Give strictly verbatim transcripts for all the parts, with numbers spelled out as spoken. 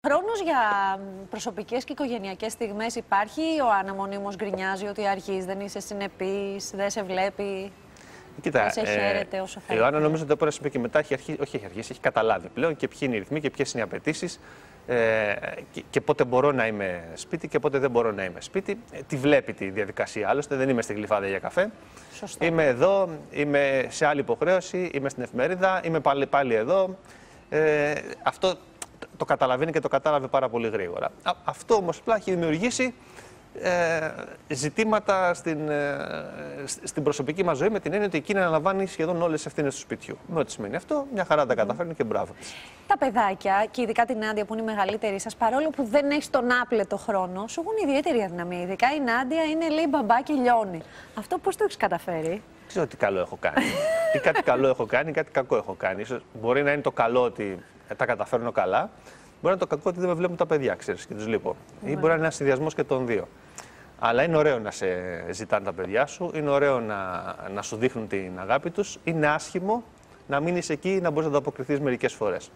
χρόνος για προσωπικές και οικογενειακές στιγμές υπάρχει? Ο Άννα μονίμως γκρινιάζει ότι αργείς, δεν είσαι συνεπής, δεν σε βλέπει. Κοίτα, δεν σε χαίρεται όσο θα η Ιωάννα νομίζω ότι από ένα σημείο και μετά έχει αρχίσει, όχι έχει αρχίσει, έχει καταλάβει πλέον και ποιοι είναι οι ρυθμοί και ποιες είναι οι απαιτήσεις ε, και, και πότε μπορώ να είμαι σπίτι και πότε δεν μπορώ να είμαι σπίτι. Ε, τη βλέπει τη διαδικασία, άλλωστε δεν είμαι στη Γλυφάδα για καφέ. Σωστό. Είμαι εδώ, είμαι σε άλλη υποχρέωση, είμαι στην εφημερίδα, είμαι πάλι, πάλι εδώ. Ε, αυτό το καταλαβαίνει και το κατάλαβε πάρα πολύ γρήγορα. Α, αυτό όμως απλά έχει δημιουργήσει ε, ζητήματα στην, ε, στην προσωπική μας ζωή, με την έννοια ότι εκείνη αναλαμβάνει σχεδόν όλες τις ευθύνες του σπιτιού. Με ό,τι σημαίνει αυτό, μια χαρά τα καταφέρνει και μπράβο. Τα παιδάκια, και ειδικά την Νάντια που είναι η μεγαλύτερη σας, παρόλο που δεν έχει τον άπλετο χρόνο, σου έχουν ιδιαίτερη αδυναμία. Ειδικά η Νάντια είναι, λέει, μπαμπά και λιώνει. Αυτό πώς το έχεις καταφέρει? Δεν ξέρω τι καλό έχω κάνει. Ή κάτι καλό έχω κάνει, ή κάτι κακό έχω κάνει. Ίσως μπορεί να είναι το καλό ότι τα καταφέρνω καλά. Μπορεί να είναι το κακό ότι δεν με βλέπουν τα παιδιά, ξέρεις, και τους λείπω. Ναι. Ή μπορεί να είναι ένας συνδυασμός και των δύο. Αλλά είναι ωραίο να σε ζητάνε τα παιδιά σου, είναι ωραίο να, να σου δείχνουν την αγάπη τους. Είναι άσχημο να μείνεις εκεί ή να μπορείς να το αποκριθείς μερικές φορές.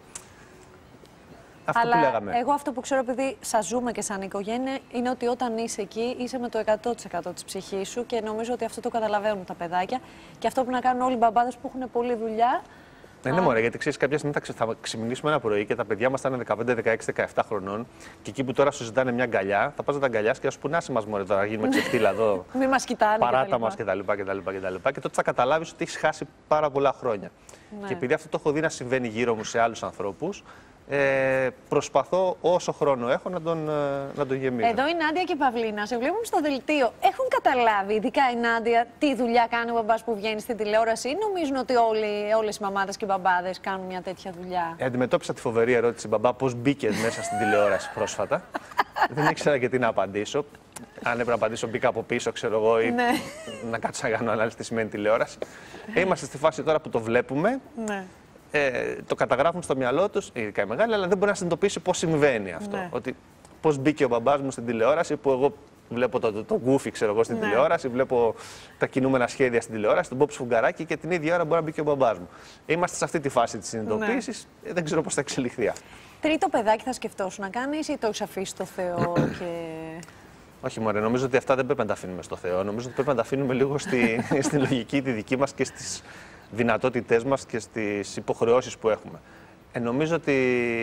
Αυτό Αλλά που λέγαμε. Εγώ αυτό που ξέρω, επειδή σας ζούμε και σαν οικογένεια, είναι ότι όταν είσαι εκεί είσαι με το εκατό τοις εκατό της ψυχής σου και νομίζω ότι αυτό το καταλαβαίνουν τα παιδάκια. Και αυτό που να κάνουν όλοι οι μπαμπάδες που έχουν πολλή δουλειά. Ναι, ναι, μωρέ, γιατί ξέρεις, κάποια στιγμή θα, θα ξυπνήσουμε ένα πρωί και τα παιδιά μας θα είναι δεκαπέντε, δεκαέξι, δεκαεπτά χρονών και εκεί που τώρα σου ζητάνε μια αγκαλιά, θα πας να τα αγκαλιάσεις και θα σου πούνε άσε μας, μωρέ, τώρα γίνουμε ξεφτύλα εδώ. Μην μας κοιτάνε. Παράτα μας κτλ. Και τότε θα καταλάβεις ότι έχεις χάσει πάρα πολλά χρόνια. Ναι. Και επειδή αυτό το έχω δει να συμβαίνει γύρω μου σε άλλους ανθρώπους, Ε, προσπαθώ όσο χρόνο έχω να τον, να τον γεμίζω. Εδώ η Νάντια και η Παυλίνα σε βλέπουν στο δελτίο. Έχουν καταλάβει, ειδικά η Νάντια, τι δουλειά κάνει ο μπαμπάς που βγαίνει στην τηλεόραση, ή νομίζουν ότι όλοι, όλες οι μαμάδες και οι μπαμπάδες κάνουν μια τέτοια δουλειά? Ε, αντιμετώπισα τη φοβερή ερώτηση, μπαμπά, πώς μπήκε μέσα στην τηλεόραση πρόσφατα. Δεν ήξερα και τι να απαντήσω. Αν έπρεπε να απαντήσω, μπήκα από πίσω, ξέρω εγώ, ή ναι. να κάτσω να κάνω ανάλυση τι σημαίνει τηλεόραση. Ε, είμαστε στη φάση τώρα που το βλέπουμε. Ναι. Ε, το καταγράφουν στο μυαλό τους, ειδικά οι μεγάλοι, αλλά δεν μπορεί να συνειδητοποιήσει πώς συμβαίνει αυτό. Ναι. Ότι πώς μπήκε ο μπαμπάς μου στην τηλεόραση, που εγώ βλέπω το, το, το γκούφι, ξέρω εγώ, στην ναι. τηλεόραση, βλέπω τα κινούμενα σχέδια στην τηλεόραση, τον Μπομπ Σφουγγαράκη και την ίδια ώρα μπορεί να μπει και ο μπαμπάς μου. Είμαστε σε αυτή τη φάση της συνειδητοποίησης, ναι. δεν ξέρω πώς θα εξελιχθεί αυτό. Τρίτο παιδάκι θα σκεφτόσουν να κάνεις ή το έχεις αφήσει στο Θεό και... Όχι, μωρέ, νομίζω ότι αυτά δεν πρέπει να τα αφήνουμε στο Θεό. Νομίζω ότι πρέπει να τα αφήνουμε λίγο στη, στη λογική τη δική μας και στις δυνατότητές μας και στις υποχρεώσεις που έχουμε. Ε, νομίζω ότι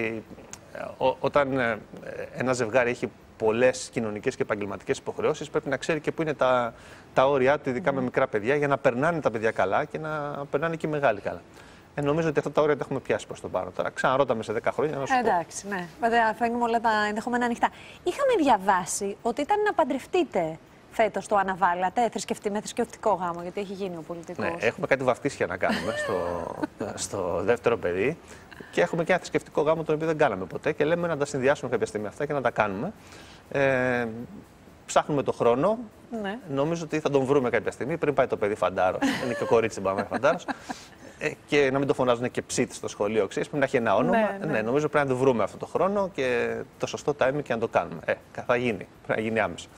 ό, όταν ε, ένα ζευγάρι έχει πολλές κοινωνικές και επαγγελματικές υποχρεώσεις, πρέπει να ξέρει και πού είναι τα, τα όρια του, ειδικά mm. με μικρά παιδιά, για να περνάνε τα παιδιά καλά και να περνάνε και οι μεγάλοι καλά. Ε, νομίζω ότι αυτά τα όρια τα έχουμε πιάσει προς το παρόν. Τώρα ξαναρώταμε σε δέκα χρόνια να σου πω. Εντάξει, ναι. Βέβαια, αφήνουμε όλα τα ενδεχόμενα ανοιχτά. Είχαμε διαβάσει ότι ήταν να παντρευτείτε φέτος, το αναβάλατε, θρησκευτή, με θρησκευτικό γάμο, γιατί έχει γίνει ο πολιτικός. Ναι, έχουμε κάτι βαφτίσια να κάνουμε στο, στο δεύτερο παιδί και έχουμε και ένα θρησκευτικό γάμο τον οποίο δεν κάναμε ποτέ και λέμε να τα συνδυάσουμε κάποια στιγμή αυτά και να τα κάνουμε. Ε, ψάχνουμε το χρόνο. Ναι. Νομίζω ότι θα τον βρούμε κάποια στιγμή πριν πάει το παιδί φαντάρος. Είναι και κορίτσι μπαμέ φαντάρος. Ε, και να μην το φωνάζουν και ψήτη στο σχολείο, ξέρεις, πρέπει να έχει ένα όνομα. Ναι, ναι. ναι, νομίζω πρέπει να το βρούμε αυτό το χρόνο και το σωστό timing και να το κάνουμε. Ε, θα γίνει. Πρέπει να γίνει άμεσα.